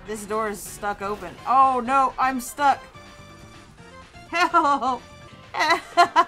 This door is stuck open. Oh no, I'm stuck. Help!